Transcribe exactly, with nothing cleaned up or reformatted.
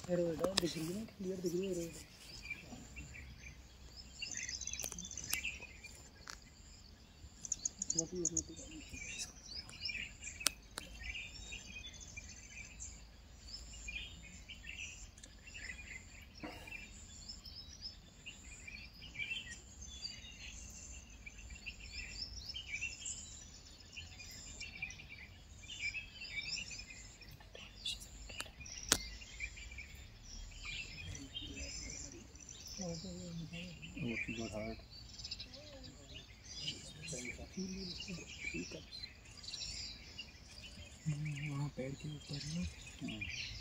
Road है, दिख रही है ना, क्लियर दिख रही है रोड। रोटी रोटी वहाँ पेड़ के ऊपर ना।